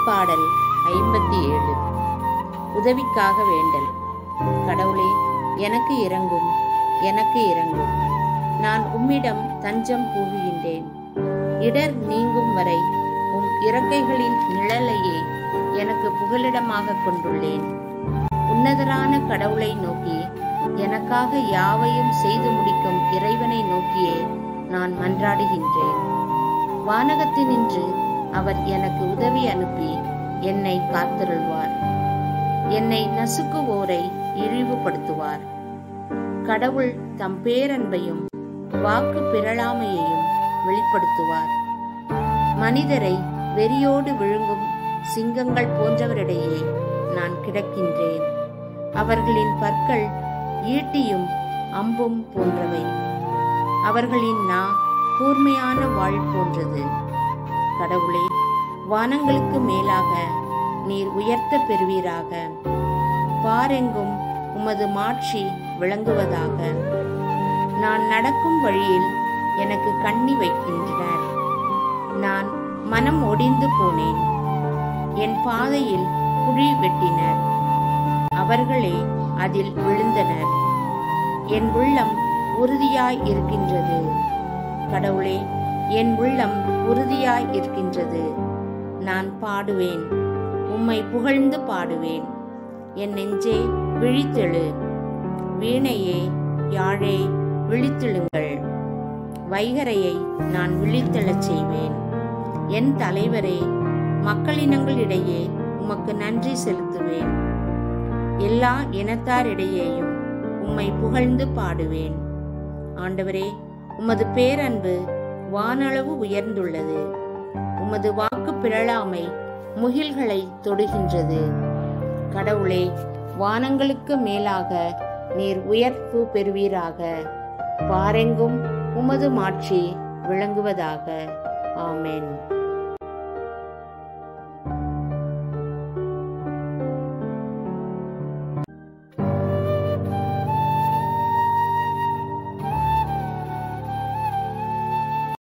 திருப்பாடல் 57. உதவிக்காக வேண்டல். கடவுளே, எனக்கு இரங்கும், எனக்கு இரங்கும். நான் உம்மிடம் தஞ்சம் புகுகின்றேன். இடர் நீங்கும் வரை உம் இறக்கைகளின் நிழலையே எனக்கு புகலிடமாக கொண்டுள்ளேன். உன்னதரான கடவுளை நோக்கி, எனக்காக யாவையும் செய்து முடிக்கும் இறைவனை நோக்கியே நான் மன்றாடுகின்றேன். வானகத்தினின்று அவர் எனக்கு உதவி அனுப்பி என்னை காத்தருள்வார். என்னை நசுக்குவோரை இழிவுபடுத்துவார். கடவுள் தம் பேரன்பையும் வாக்கு பிறழாமையையும் வெளிப்படுத்துவார். மனிதரை வெறியோடு விழுங்கும் சிங்கங்கள் போன்றவரிடையே நான் கிடக்கின்றேன். அவர்களின் பற்கள் ஈட்டியும் அம்பும் போன்றவை. அவர்களின் நா கூர்மையான வாள் போன்றது. கடவுளே, வானங்களுக்கு மேலாக நீர் உயர்த்த பெறுவீராக. பாரெங்கும் உமது மாட்சி விளங்குவதாக. நான் நடக்கும் வழியில் எனக்கு கண்ணி வைக்கின்றனர். நான் மனம் ஒடிந்து போனேன். என் பாதையில் குழி வெட்டினர். அவர்களே அதில் விழுந்தனர். என் உள்ளம் உறுதியாய் இருக்கின்றது. கடவுளே, என் உள்ளம் உறுதியாய் இருக்கின்றது. நான் பாடுவேன், உம்மை புகழ்ந்து பாடுவேன். என் நெஞ்சே விழித்தெழு. வீணையே, யாழே, விழித்தெழுங்கள். வைகரையை நான் விழித்தெழச் செய்வேன். என் தலைவரே, மக்களினங்களிடையே உமக்கு நன்றி செலுத்துவேன். எல்லா இனத்தாரிடையேயும் உம்மை புகழ்ந்து பாடுவேன். ஆண்டவரே, உமது பேரன்பு வானளவு உயர்ந்துள்ளது. உமது வாக்கு பிறழாமை முகில்களை தொடுகின்றது. கடவுளே, வானங்களுக்கு மேலாக நீர் உயர்வு பெறுவீராக. பாரெங்கும் உமது மாட்சி விளங்குவதாக. ஆமென்.